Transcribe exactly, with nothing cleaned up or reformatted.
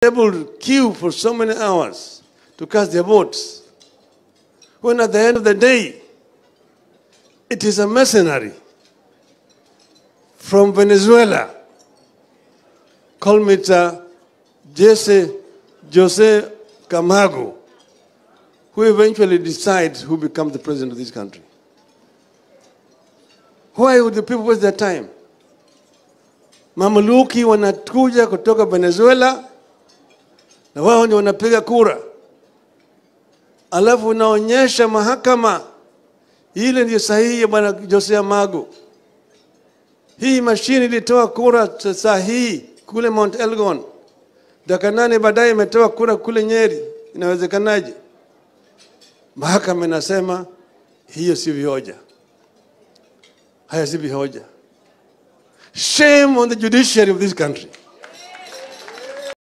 able to queue for so many hours to cast their votes, when at the end of the day, it is a mercenary from Venezuela called Mister Jose, Jose Carmago, who eventually decides who becomes the president of this country. Why would the people waste their time? Mamluki wanakuja kutoka Venezuela na wao ndio wanapiga kura. Alafu unaonyesha mahakama ile ndio sahihi ya bwana Jose Carmago. Hii mashini ilitoa kura sahihi kule Mount Elgon. Dakika nane baadaye imetoa kura kule Nyeri. Inawezekanaje? Mahakama inasema hiyo si hoja. Haya si hoja. Shame on the judiciary of this country.